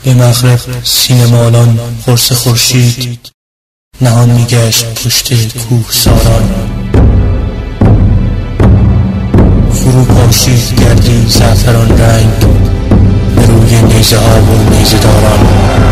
به مغرب سینمالان قرص خورشید نهان میگشت پشت کوه ساران. فرو پاشید گردی زعفران رنگ به روی نیزه ها و نیزه داران.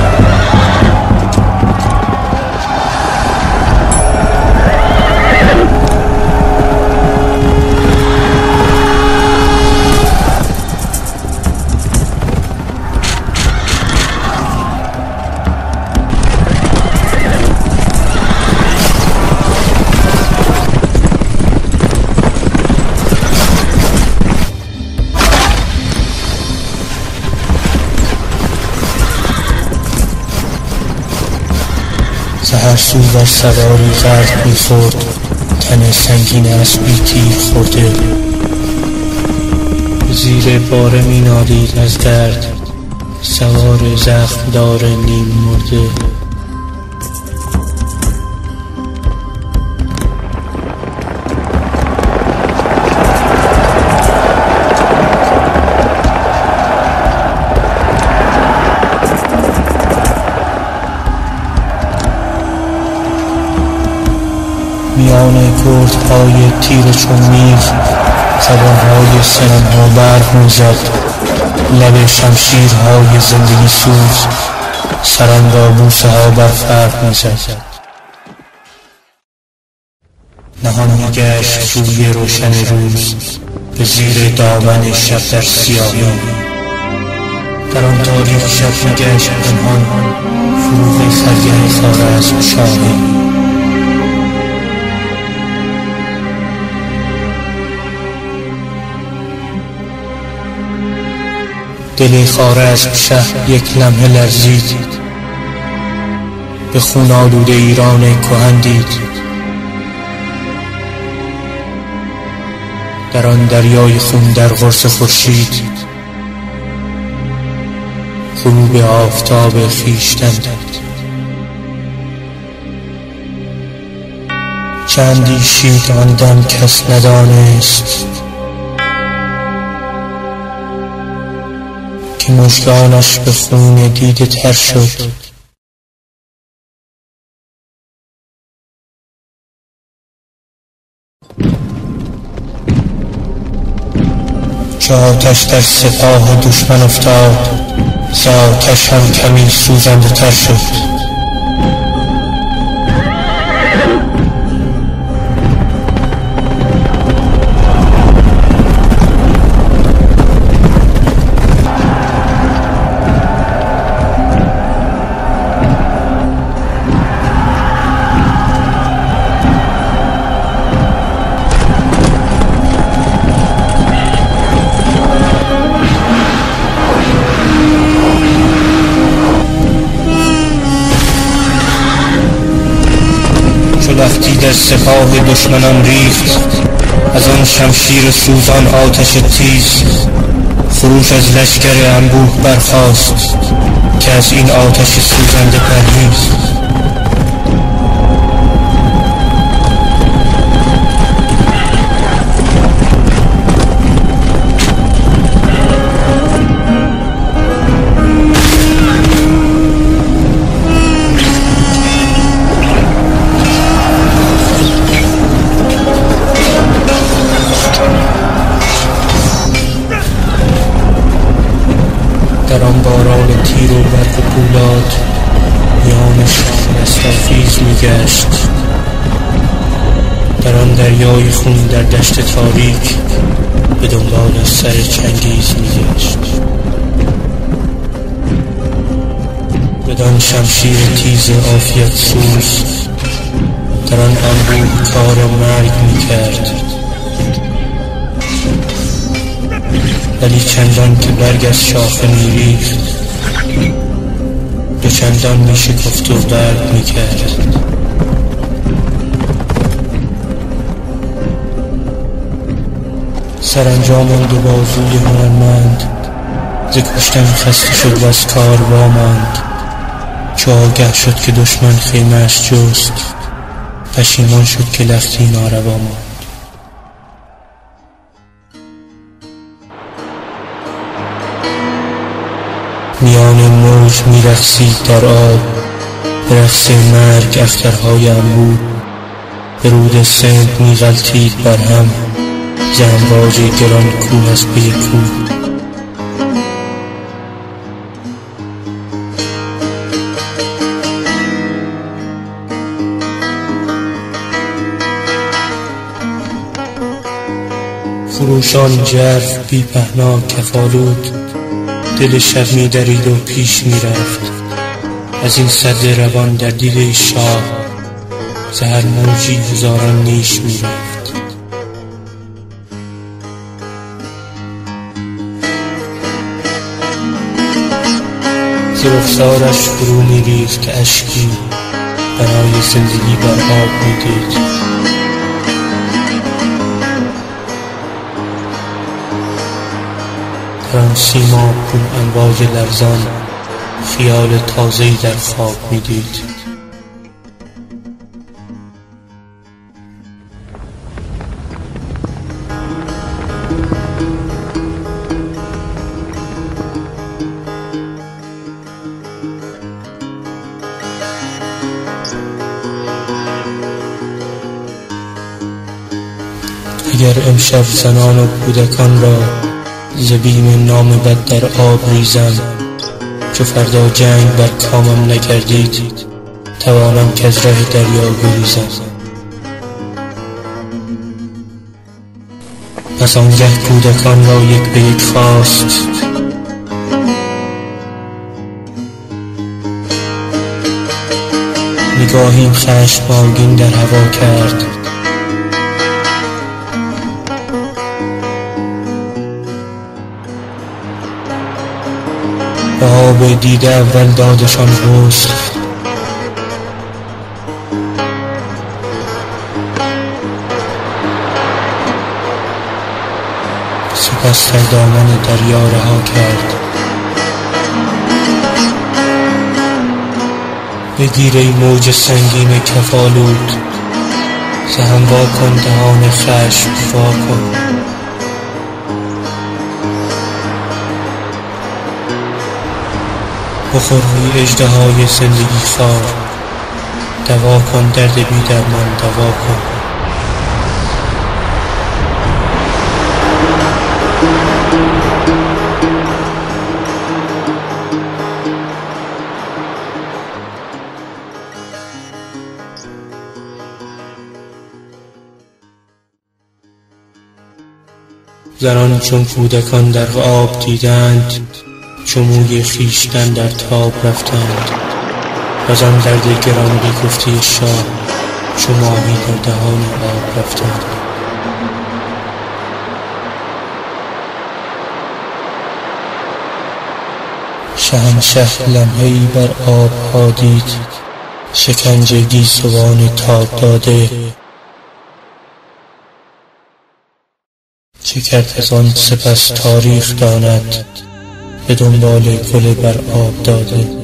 سحر سو بر سواری غرق می‌خورد، تن سنگین اسبی تیر خورده. زیر باره می‌نالید از درد، سوار زخم دار نیم مرده. میان گردهای تیر چون میغ زبانهای سنمها برق میزد. لب شمشیرهای زندگی سوز سران را بوسه ها بر فرق میزد. نهان میگشت روی روشن روز به زیر دامن شب در سیاهی. در آن تاریک شب میگشت پنهان فروغ خرگه خوارزم شاهی. دل خوارزم شهر یک لمحه لرزید، به خون آلوده ایران کهن دید. در آن دریای خون در قرص خورشید غروب آفتاب خویشتن دید. چه اندیشید آن دم کس ندانست که مژگانش به خون دیده تر شد. چه آتش در سپاه دشمن افتاد، ز آتش هم کمی سوزنده تر شد. وقتی در سپاه دشمنان ریخت از آن شمشیر سوزان آتش تیز، خروش از لشکر انبوه برخاست که از این آتش سوزنده پرهیز. در آن باران تیر و برق و پولاد میان شام اسرافیز میگشت. در آن دریای خون در دشت تاریک به دنبال سر چنگیز میگشت. بدان شمشیر تیز عافیت سوز در آن انبوه کار مرگ میکرد. ولی چندان که برگ از شاخه میریخت دو چندان میشکفت و برگ میکرد. سرانجام آن دو بازوی هنرمند ز کشتن خسته شد و از کار واماند. چو آگه شد که دشمن خیمه‌اش جست، پشیمان شد که لختی ناروا ماند. میان موج میرقصید در آب، به رقص مرگ اخترهای انبوه، به رود سند میغلطید بر هم، ز امواج گران کوه از پی کوه. خروشان ژرف بی پهنا کفالود، دل شب می درید و پیش می رفت. از این سد روان در دیده شاه، ز هر موجی هزاران نیش می رفت. ز رخسارش فرو می ریخت اشکی، بنای زندگی بر آب می دید. در آن سیماب گون امواج لرزان، خیال تازه‌ای در خواب می‌دید. اگر امشب زنان و کودکان را ز بیم نام بد در آب ریزم، چو فردا جنگ بر کامم نگردید، توانم که از راه دریا گریزم. پس آنگه کودکان را یک به یک خواست، نگاهی خشمگین در هوا کرد. به آب دیده اول دادشان غسل، سپس در دامن دریا رها کرد. بگیر ای موج سنگین کفالود، ز هم وا کن دهان خشم وا کن. بخور روی اژدهای زندگی خوار، دوا کن درد بی درمان دوا کن. زنان چون کودکان در آب دیدند، چو موی خویشتن در تاب رفتند. وز آن درد گران بی گفته شاه، چو ماهی در دهان آب رفتند. شهنشه لمحه‌ای بر آب ها دید، شکنجه گیسوان تاب داده. چه کرد از آن سپس تاریخ داند، به دنبال گل بر آب داده.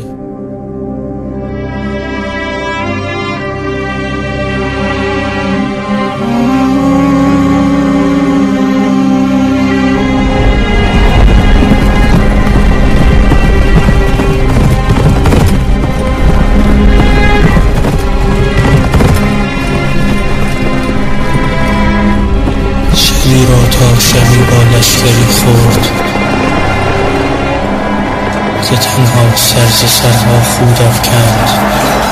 شبی را تا شبی با لشکری خورد، ز تنها سر ز سرها خود افکند.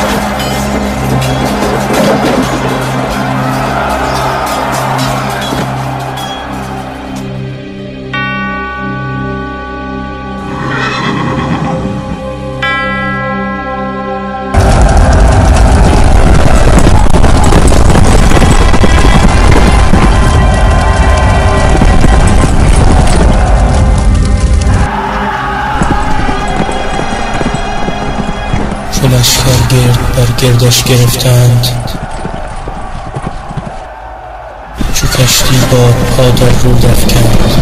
لشکر گرد بر گردش گرفتند، چو کشتی باد پا در رود افکند.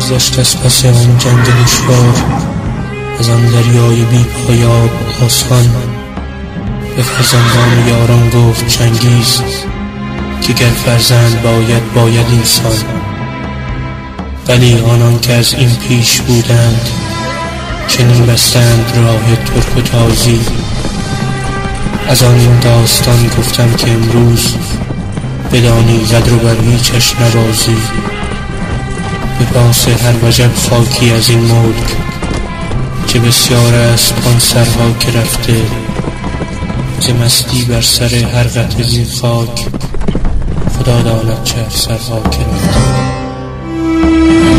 گذشت از پس آن جنگ دشوار، از آن دریای بی پایاب آسان. به فرزندان یاران گفت چنگیز که گر فرزند باید انسان. ولی آنان که از این پیش بودند چنین بستند راه ترک و تازی. از آن این داستان گفتم که امروز بدانی قدر و بر هیچش نبازی. به پاس هر وجب خاکی از این ملک، که بسیار است آن سرها که رفته. ز مستی بر سر هر قطره زین خاک، خدا داند چه سرها که رفته.